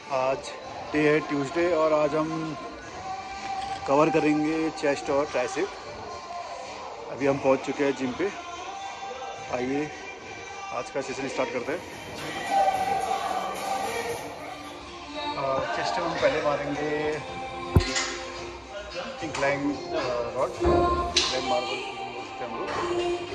आज डे है ट्यूसडे और आज हम कवर करेंगे चेस्ट और ट्राइसेप। अभी हम पहुंच चुके हैं जिम पे। आइए आज का सेशन स्टार्ट करते हैं। चेस्ट हम पहले मारेंगे इंक्लाइन रॉड, इंक्लाइन मार्बल बोल सकते हैं हम लोग।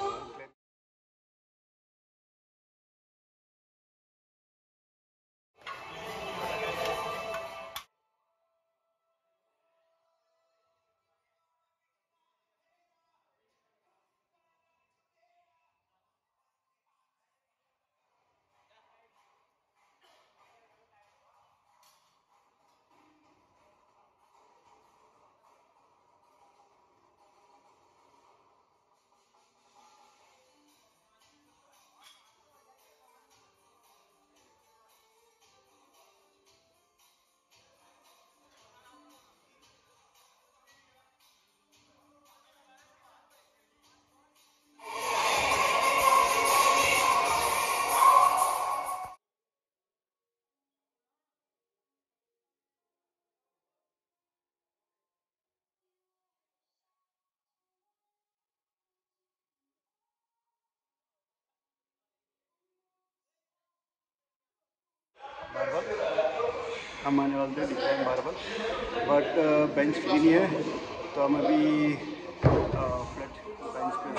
हम आने वाले थे decline marble, but bench free नहीं है तो हम अभी फ्लैट बेंच पे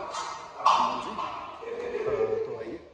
मारेंगे। तो आइए।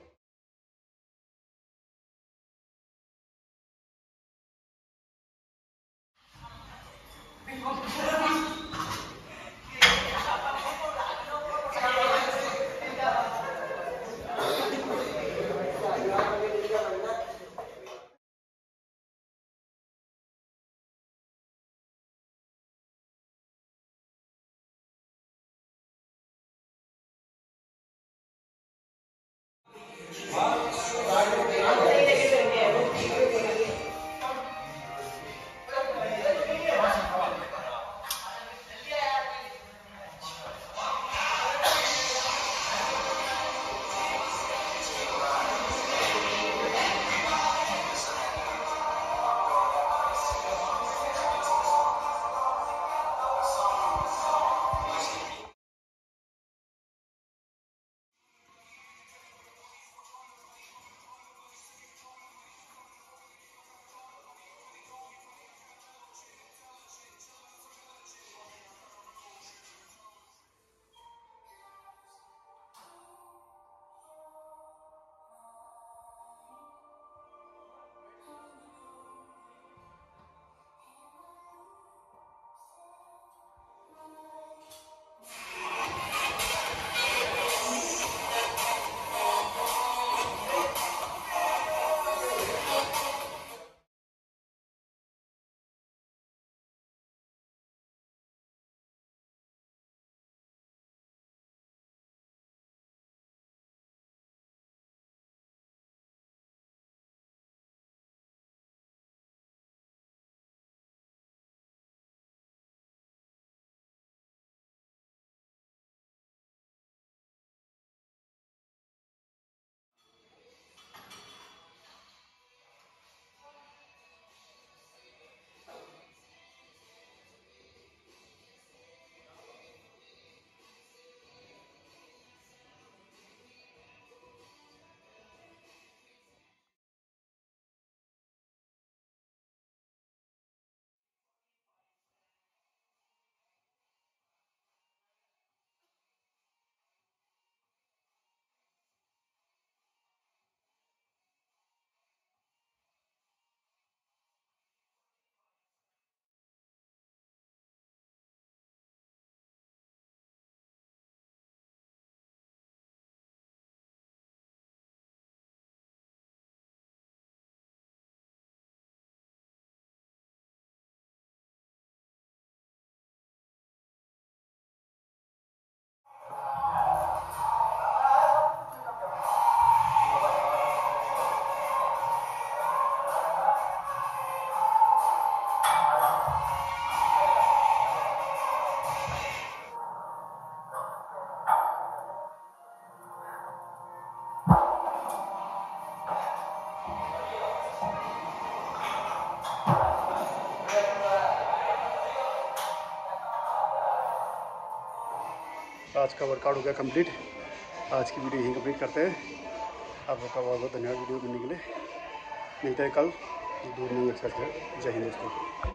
आज का वर्कआउट हो गया कंप्लीट। आज की वीडियो यहीं कंप्लीट करते हैं। आप लोग का बहुत बहुत धन्यवाद वीडियो बनने के लिए। मिलते हैं कल दूर नहीं एक्सरसाइज। जय हिंद दोस्तों।